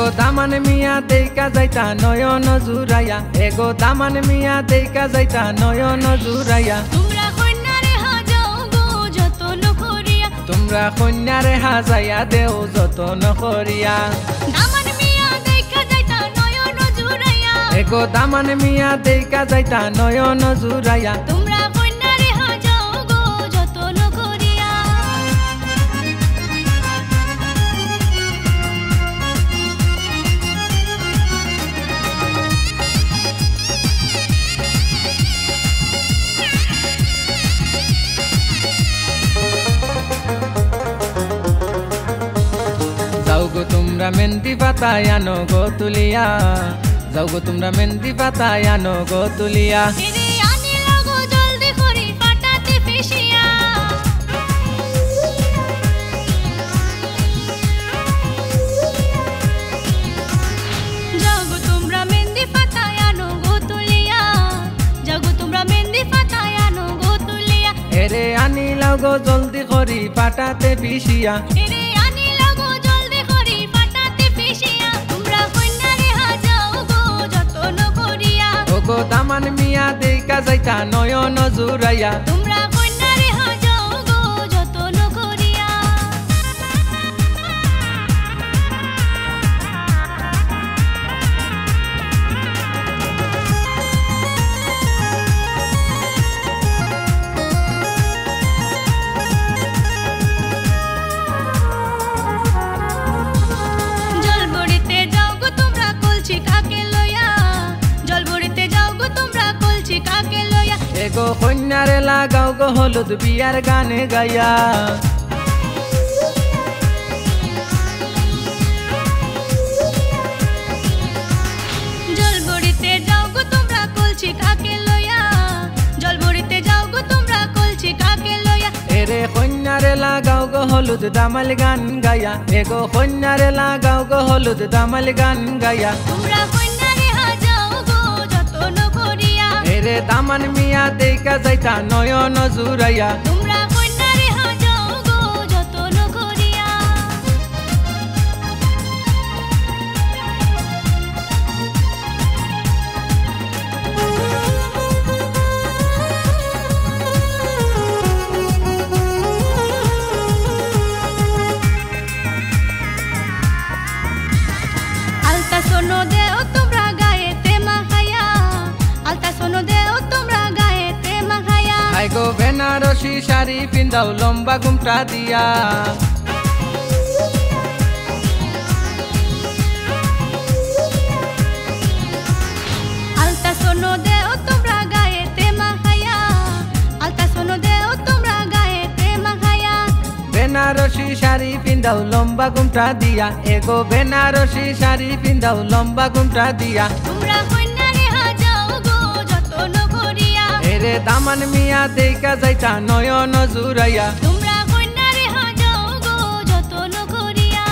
एगो दामन मिया देका जाइता नयन जुराया एगो दामन मिया देका जाइता नयन जुराया তোমরা কন্যারে হাজাও গো যতন করিয়া তোমরা কন্যারে হাজাইয়া দেও যতন করিয়া দামন মিয়া দেখা যাইতা নয়ন জুড়াইয়া एगो दामन मिया देका जाइता नयन जुराया তোমরা কন্যারে হাজাও গো যতন করিয়া जाओ गो तुमरा मेहंदी पातायानो गो तुलिया जाओ गो तुमरा मेहंदी पातायानो गो तुलिया এরে আনি লাগো জলদি করি পাটাতে ফেসিয়া জাগো তোমরা মেহেন্দি পাতায়ানো গো তুলিয়া জাগো তোমরা মেহেন্দি পাতায়ানো গো তুলিয়া एरे आनी लगो जल्दी करी पाटाते पिसिया এরে আনি লাগো জলদি করি পাটাতে ফেসিয়া তোমরা কন্যারে হাজাও গো যতন করিয়া ओगो दामन मिया देका जाइता नयन जुराया তোমরা কন্যারে হাজাও গো যতন করিয়া জলবড়িতে যাও গো তোমরা কলছি কাকে লইয়া জলবড়িতে যাও গো তোমরা কলছি কাকে লইয়া एगो कन्यारे लगाओ गो हलुद बियार गाने गाया জলবড়িতে যাও গো তোমরা কলছি কাকে লইয়া জলবড়িতে যাও গো তোমরা কলছি কাকে লইয়া एरे कन्यारे लगाओ गो हलुद दामल गान गाया एगो कन्यारे लगाओ गो हलुद दामल गान गाया তোমরা কন্যারে হাজাও গো যতন করিয়া एरे दामन मिया देका जाइता नयन जुराया তোমরা কন্যারে হাজাও গো যতন করিয়া আলতা সোনো দেও তোমরা গায়েতে মাখায়া আলতা সোনো দেও তোমরা গায়েতে মাখায়া आइगो बेनारसी शाड़ी पिंदाओ लंबा घुमटा दिया আলতা সোনো দেও তোমরা গায়েতে মাখায়া আলতা সোনো দেও তোমরা গায়েতে মাখায়া बेनारसी शाड़ी पिंदाओ लंबा घुमटा दिया एगो बेनारसी शाड़ी पिंदाओ लंबा घुमटा दिया তোমরা কন্যারে হাজাও গো যতন করিয়া एरे दामन मिया देका जाइता नयन जुराया তোমরা কন্যারে হাজাও গো যতন করিয়া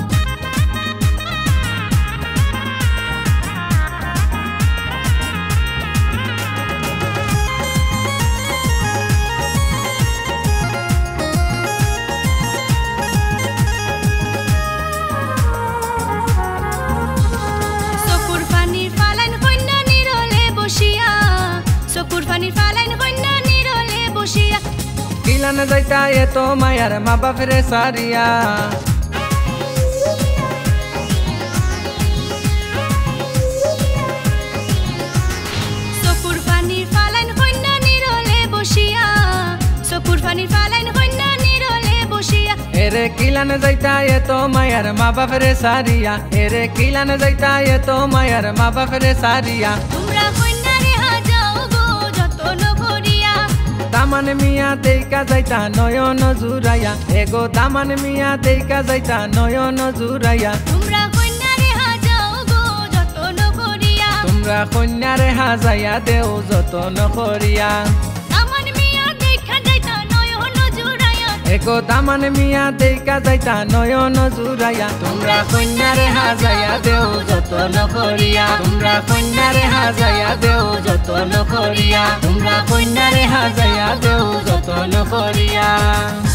চকুর পানির ফালাইন কন্যা নিরলে বসিয়া চকুর পানির ফালাইন কন্যা নিরলে বসিয়া किलन जाइता ये तो मायार माँ बाप रे सारिया চকুর পানির ফালাইন কন্যা নিরলে বসিয়া চকুর পানির ফালাইন কন্যা নিরলে বসিয়া एरे किलन जाइता ये तो मायार माँ बाप रे सारिया एरे किलन जाइता ये तो मायार माँ बाप रे सारिया তোমরা কন্যারে হাজাও গো যতন করিয়া दामन मिया देका जाइता नयन जुराया एगो दामन मिया देका जाइता नयन जुराया তোমরা কন্যারে হাজাও গো যতন করিয়া तुमरा कन्यारे हाजाया देओ जतन करिया দামন মিয়া দেখা যাইতা নয়ন জুড়াইয়া एगो दामन मिया देका जाइता नयन जुराया तुमरा कन्यारे हाजाया देओ जतन करिया तुमरा कन्यारे हाजाया देओ जतन करिया तुमरा कन्यारे हाजाया देओ जतन करिया।